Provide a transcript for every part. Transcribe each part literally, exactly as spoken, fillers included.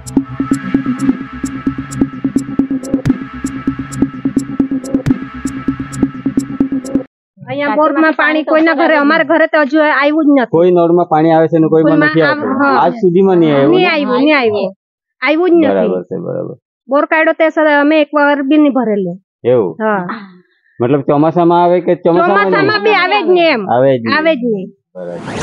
અહીંયા બોરમાં પાણી કોઈના ઘરે અમારા ઘરે તો હજુ આવ્યું જ નથી. કોઈ નળમાં પાણી આવે છે ને કોઈમાં નથી આવતું. આજ સુધીમાં નહીં આવ્યું. નહીં આવ્યું નહીં આવ્યું આવ્યું જ નથી. બરાબર છે બરાબર. બોર કાઢ્યો તે અમે એક વાર બી નહીં ભરેલું. એવું? હા. મતલબ ચોમાસામાં આવે કે ચોમાસામાં બી આવે જ નહીં એમ આવે જ આવે જ નહીં. બરાબર.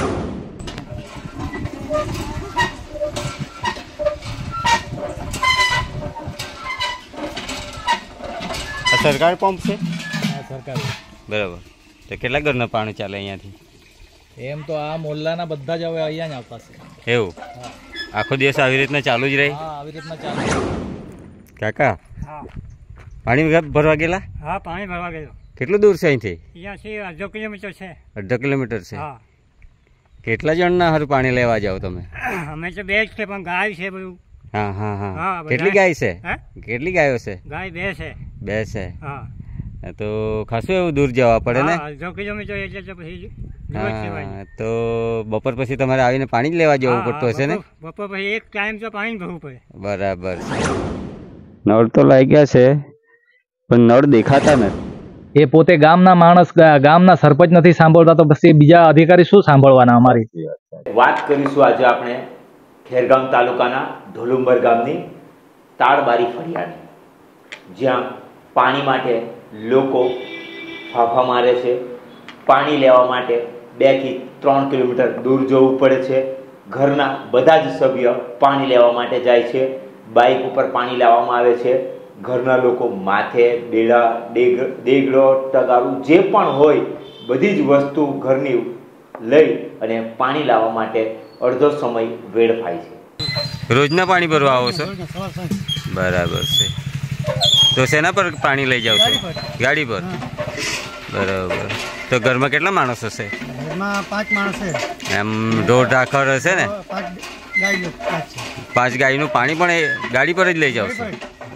સરકાર પંપ છે? સરકાર. બરાબર. તો કેટલા ઘરના પાણી ચાલે અહીંયાથી? એમ તો આ મોહલ્લાના બધા જ હવે અહીંયા જ આવતા છે. એવું? આખો દિવસ આવી રીતના ચાલુ જ રહે? હા આવી રીતના ચાલુ. કાકા હા પાણી ભરવા ગયેલા? હા પાણી ભરવા ગયેલો. કેટલું દૂર છે અહીંથી? અહીંયાથી અડધો કિલોમીટર છે. અડધો કિલોમીટર છે. હા. કેટલા જણના હારું પાણી લેવા જાવ તમે? અમે તો બે જ છે પણ ગાય છે બધું. હા હા હા. હા, કેટલી ગાય છે? હે? કેટલી ગાયો છે? ગાય બે છે. બે છે. હા. તો ખાસું એવું દૂર જવા પડે ને? હા, અડધો કિલોમીટર એટલે તો પછી દિવસ હા કહેવાય. તો બપોર પછી તમારે આવીને પાણી જ લેવા જવું પડતું હશે ને? બપોર બપોર પછી એક ટાઈમ તો પાણી ભરવું પડે. બરાબર છે. નળ તો લાગ્યા છે પણ નળ દેખાતા નથી. એ પોતે ગામના માણસ ગામના સરપંચ નથી સાંભળતા તો પછી બીજા અધિકારી શું સાંભળવાના અમારી? વાત કરીશું આજે આપણે ખેરગામ તાલુકાના ધોલુંબર ગામની તાળબારી ફળિયાની, જ્યાં પાણી માટે લોકો ફાફા મારે છે. પાણી લેવા માટે બે થી ત્રણ કિલોમીટર દૂર જવું પડે છે. ઘરના બધા જ સભ્ય પાણી લેવા માટે જાય છે. બાઇક ઉપર પાણી લાવવામાં આવે છે. ઘરના લોકો માથે બેડા ડેગ દેગડો ટગારું જે પણ હોય બધી જ વસ્તુ ઘરની લઈ અને પાણી લાવવા માટે અડધો સમય વેડફાય છે. રોજના પાણી ભરવા આવો છો? બરાબર છે. તો શેના પર પાણી લઈ જાવ છો? ગાડી પર. બરાબર. તો ઘરમાં કેટલા માણસ હશે? ઘરમાં પાંચ માણસ છે. એમ ઢોર ઢાખર હશે ને? પાંચ ગાય પાંચ ગાયનું પાણી પણ એ ગાડી પર જ લઈ જાવ છો?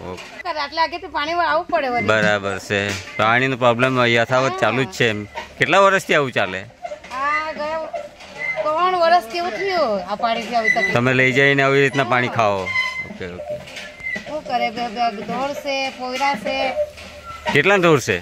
બરાબર છે. પાણીનો પ્રોબ્લેમ યથાવત ચાલુ જ છે. એમ કેટલા વર્ષથી આવું ચાલે? તમે લઈ જઈને આવી રીતના પાણી ખાઓ? Okay okay. કેટલા ઢોર છે?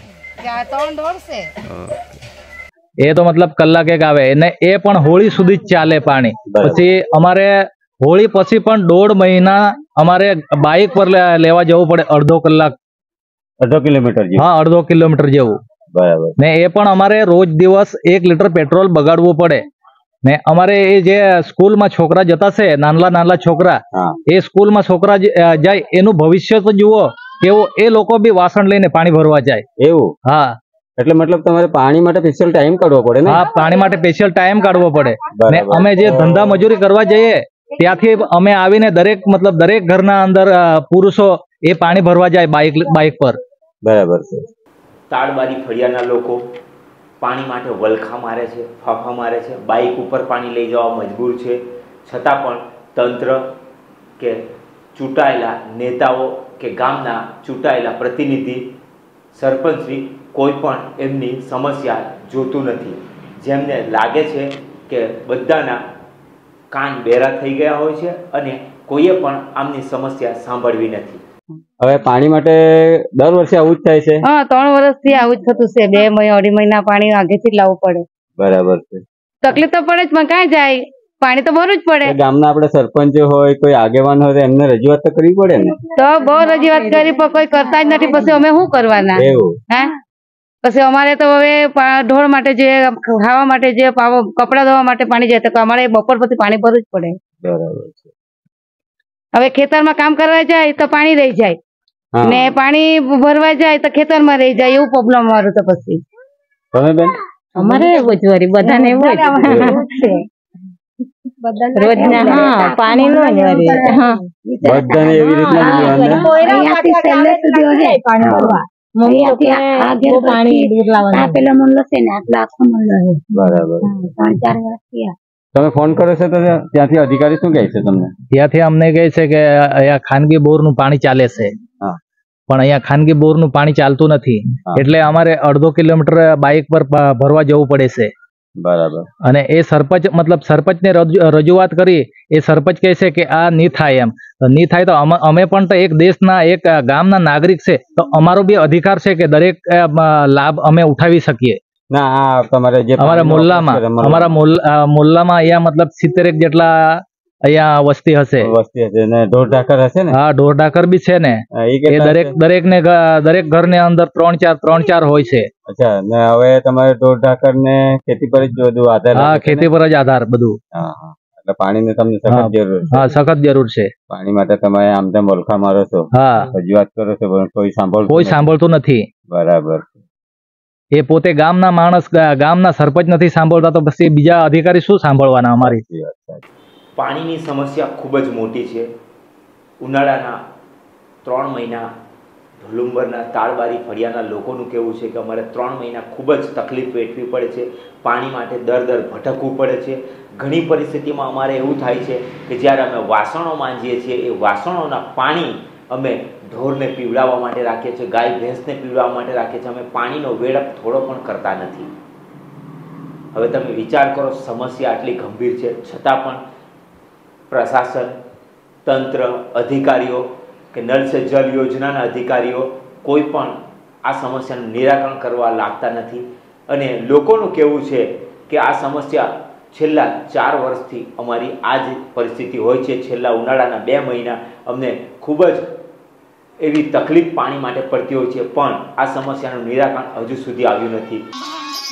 એ તો મતલબ કલાક એક આવે ને એ પણ હોળી સુધી જ ચાલે પાણી. પછી અમારે હોળી પછી પણ દોઢ મહિના અમારે બાઇક પર લેવા જવું પડે અડધો કલાક. અડધો કિલોમીટર? હા અડધો કિલોમીટર જેવું. બરાબર. ને એ પણ અમારે રોજ દિવસ એક લીટર પેટ્રોલ બગાડવું પડે. ને અમારે એ જે સ્કૂલમાં છોકરા જતા છે નાનલા નાનલા છોકરા, એ સ્કૂલમાં છોકરા જાય એનું ભવિષ્ય તો જુઓ કેવું. એ લોકો બી વાસણ લઈને પાણી ભરવા જાય. એવું? હા. એટલે મતલબ તમારે પાણી માટે સ્પેશિયલ ટાઈમ કાઢવો પડે ને? હા પાણી માટે સ્પેશિયલ ટાઈમ કાઢવો પડે. ને અમે જે ધંધા મજૂરી કરવા જઈએ ત્યાંથી અમે આવીને દરેક મતલબ દરેક ઘરના અંદર પુરુષો એ પાણી ભરવા જાય બાઇક બાઇક પર. બરાબર છે. તાળબારી ફળિયાના લોકો પાણી માટે વલખા મારે છે, ફાફા મારે છે. બાઇક ઉપર પાણી લઈ જવા મજબૂર છે. છતાં પણ તંત્ર કે ચૂંટાયેલા નેતાઓ કે ગામના ચૂંટાયેલા પ્રતિનિધિ સરપંચશ્રી કોઈ પણ એમની સમસ્યા જોતું નથી. જેમને લાગે છે કે બધાના કાન બેરા થઈ ગયા હોય છે અને કોઈએ પણ આમની સમસ્યા સાંભળવી નથી. હવે પાણી માટે દર વર્ષે આવું જ થાય છે? હા ત્રણ વર્ષથી આવું જ થતું છે. બે મહિના અઢી મહિના પાણી આગેથી લાવવું પડે. બરાબર છે. તકલીફ તો પડે જ પણ ક્યાં જાય, પાણી તો ભરવું જ પડે. ગામના આપણે સરપંચ હોય કોઈ આગેવાન હોય એમને રજૂઆત તો કરવી પડે ને? તો બહુ રજૂઆત કરી પણ કોઈ કરતા જ નથી. પછી અમે શું કરવાના? એવું? હે પછી અમારે તો હવે ઢોર માટે જે ખાવા માટે જે કપડા ધોવા માટે પાણી જાય તો અમારે બપોર પછી પાણી ભરવું જ પડે. બરાબર છે. હવે ખેતરમાં કામ કરવા જાય તો પાણી રહી જાય ને પાણી ભરવા જાય તો ખેતરમાં રહી જાય. એવું પ્રોબ્લેમ અમારું તો પછી. તમે બેન? અમારે એવું જ વળી બધાને એવું છે. રોજના હા પાણી નો જ વળી હા બધાને એવી રીતના તમે ફોન કરો છો તો ત્યાંથી અધિકારી શું કહે છે તમને? ત્યાંથી અમને કહે છે કે અહીંયા ખાનગી બોર નું પાણી ચાલે છે, પણ અહીંયા ખાનગી બોર નું પાણી ચાલતું નથી. એટલે અમારે અડધો કિલોમીટર બાઇક પર ભરવા જવું પડે છે. બરાબર. અને એ સરપંચ મતલબ સરપંચને રજૂ- રજૂઆત કરી, એ સરપંચ કહે છે કે આ નહીં થાય એમ. તો નહીં થાય તો અમે અમે પણ તો એક દેશના એક ગામના નાગરિક છે, તો અમારો બી અધિકાર છે કે દરેક અ, લાભ અમે ઉઠાવી શકીએ. ના આ તમારે જે અમારા પાણીનો મોલ્લામાં વપરાશ કરે, અમારા મોલ- અ, મોલ્લામાં અહીંયા મતલબ સિત્તેરેક જેટલા અહીંયા વસ્તી હશે. વસ્તી હશે ને ઢોર ઢાકર હશે ને. હા, ઢોર ઢાકર બી છે ને. હા, એ એ કેટલા દરેક હશે? દરેક ને દરેક ઘરને અંદર ત્રણ ચાર ત્રણ ચાર હોય છે. અચ્છા, ને હવે તમારે ઢોર ઢાકર ને ખેતી પર જ બધું આધાર હા, રાખે છે ને? ખેતી પર જ આધાર બધું. હા હા, એટલે પાણીની તમને હા. સખત જરૂર છે. હા, સખત જરૂર છે. પાણી માટે તમે આમ તેમ વલખા મારો છો, હા, રજૂઆત કરો છો, પણ કોઈ સાંભળતું કોઈ નથી. સાંભળતું નથી. બરાબર. એ પોતે ગામના માણસ ગા- ગામના સરપંચ નથી સાંભળતા, તો પછી બીજા અધિકારી શું સાંભળવાના અમારી? સાચી વાત, સાચી. પાણીની સમસ્યા ખૂબ જ મોટી છે. ઉનાળાના ત્રણ મહિના ઢોલુંબરના તાળબારી ફળિયાના લોકોનું કહેવું છે કે અમારે ત્રણ મહિના ખૂબ જ તકલીફ વેઠવી પડે છે. પાણી માટે દર દર ભટકવું પડે છે. ઘણી પરિસ્થિતિમાં અમારે એવું થાય છે કે જ્યારે અમે વાસણો માંજીએ છીએ, એ વાસણોના પાણી અમે ઢોરને પીવડાવવા માટે રાખીએ છીએ, ગાય ભેંસને પીવડાવવા માટે રાખીએ છીએ. અમે પાણીનો વેડપ થોડો પણ કરતા નથી. હવે તમે વિચાર કરો, સમસ્યા આટલી ગંભીર છે, છતાં પણ પ્રશાસન, તંત્ર, અધિકારીઓ કે નળ સે જલ યોજનાના અધિકારીઓ કોઈ પણ આ સમસ્યાનું નિરાકરણ કરવા લાગતા નથી. અને લોકોનું કહેવું છે કે આ સમસ્યા છેલ્લા ચાર વર્ષથી અમારી આ જ પરિસ્થિતિ હોય છે. છેલ્લા ઉનાળાના બે મહિના અમને ખૂબ જ એવી તકલીફ પાણી માટે પડતી હોય છે, પણ આ સમસ્યાનું નિરાકરણ હજુ સુધી આવ્યું નથી.